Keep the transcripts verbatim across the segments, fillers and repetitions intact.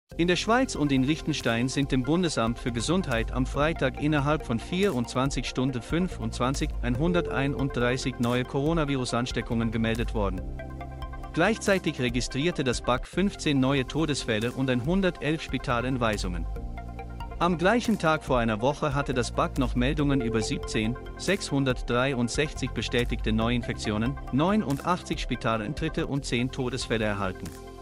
In der Schweiz und in Liechtenstein sind dem Bundesamt für Gesundheit am Freitag innerhalb von vierundzwanzig Stunden fünfundzwanzigtausendeinhunderteinunddreißig neue Coronavirus-Ansteckungen gemeldet worden. Gleichzeitig registrierte das B A K fünfzehn neue Todesfälle und hundertelf Spitaleinweisungen. Am gleichen Tag vor einer Woche hatte das B A K noch Meldungen über siebzehn, sechshundertdreiundsechzig bestätigte Neuinfektionen, neunundachtzig Spitaleintritte und zehn Todesfälle erhalten.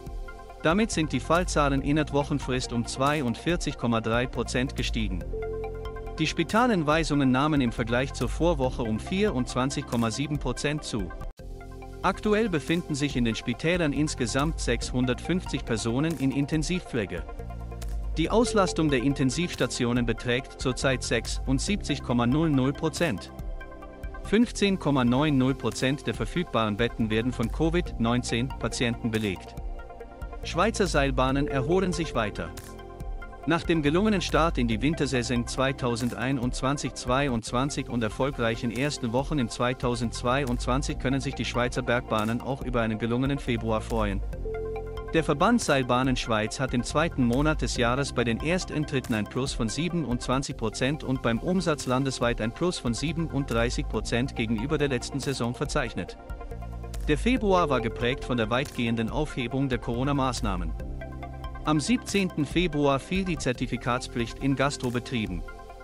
Damit sind die Fallzahlen innerhalb Wochenfrist um zweiundvierzig Komma drei Prozent gestiegen. Die Spitaleinweisungen nahmen im Vergleich zur Vorwoche um vierundzwanzig Komma sieben Prozent zu. Aktuell befinden sich in den Spitälern insgesamt sechshundertfünfzig Personen in Intensivpflege. Die Auslastung der Intensivstationen beträgt zurzeit sechsundsiebzig Komma null null Prozent. fünfzehn Komma neunzig Prozent der verfügbaren Betten werden von Covid neunzehn Patienten belegt. Schweizer Seilbahnen erholen sich weiter. Nach dem gelungenen Start in die Wintersaison zweitausendeinundzwanzig zweiundzwanzig und erfolgreichen ersten Wochen im zweitausendzweiundzwanzig können sich die Schweizer Bergbahnen auch über einen gelungenen Februar freuen. Der Verband Seilbahnen Schweiz hat im zweiten Monat des Jahres bei den Ersteintritten ein Plus von siebenundzwanzig Prozent und beim Umsatz landesweit ein Plus von siebenunddreißig Prozent gegenüber der letzten Saison verzeichnet. Der Februar war geprägt von der weitgehenden Aufhebung der Corona-Maßnahmen. Am siebzehnten Februar fiel die Zertifikatspflicht in Gastrobetrieben.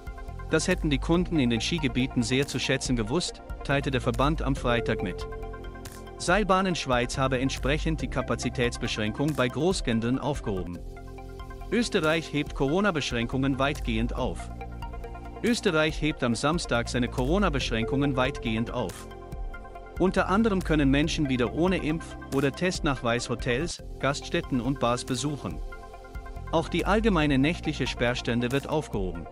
Das hätten die Kunden in den Skigebieten sehr zu schätzen gewusst, teilte der Verband am Freitag mit. Seilbahnen Schweiz habe entsprechend die Kapazitätsbeschränkung bei Großgendeln aufgehoben. Österreich hebt Corona-Beschränkungen weitgehend auf. Österreich hebt am Samstag seine Corona-Beschränkungen weitgehend auf. Unter anderem können Menschen wieder ohne Impf- oder Testnachweis Hotels, Gaststätten und Bars besuchen. Auch die allgemeine nächtliche Sperrstände wird aufgehoben.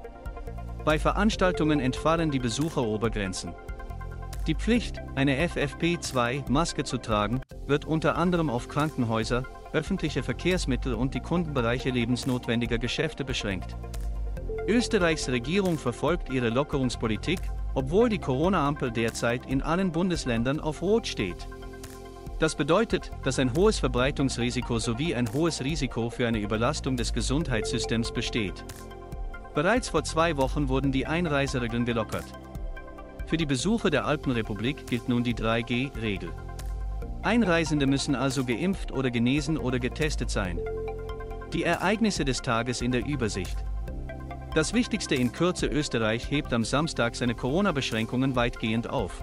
Bei Veranstaltungen entfallen die Besucherobergrenzen. Die Pflicht, eine F F P zwei Maske zu tragen, wird unter anderem auf Krankenhäuser, öffentliche Verkehrsmittel und die Kundenbereiche lebensnotwendiger Geschäfte beschränkt. Österreichs Regierung verfolgt ihre Lockerungspolitik, obwohl die Corona-Ampel derzeit in allen Bundesländern auf Rot steht. Das bedeutet, dass ein hohes Verbreitungsrisiko sowie ein hohes Risiko für eine Überlastung des Gesundheitssystems besteht. Bereits vor zwei Wochen wurden die Einreiseregeln gelockert. Für die Besucher der Alpenrepublik gilt nun die drei G Regel. Einreisende müssen also geimpft oder genesen oder getestet sein. Die Ereignisse des Tages in der Übersicht. Das Wichtigste in Kürze: Österreich hebt am Samstag seine Corona-Beschränkungen weitgehend auf.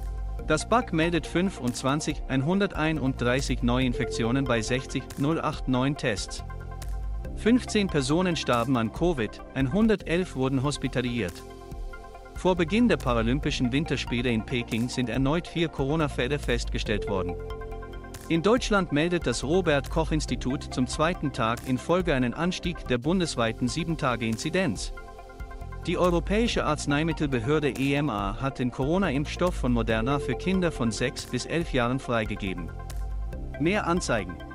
Das B A K meldet fünfundzwanzig hunderteinunddreißig Neuinfektionen bei sechzig nullneunundachtzig Tests. fünfzehn Personen starben an Covid, hundertelf wurden hospitaliert. Vor Beginn der Paralympischen Winterspiele in Peking sind erneut vier Corona-Fälle festgestellt worden. In Deutschland meldet das Robert-Koch-Institut zum zweiten Tag in Folge einen Anstieg der bundesweiten sieben Tage Inzidenz. Die Europäische Arzneimittelbehörde E M A hat den Corona-Impfstoff von Moderna für Kinder von sechs bis elf Jahren freigegeben. Mehr Anzeigen.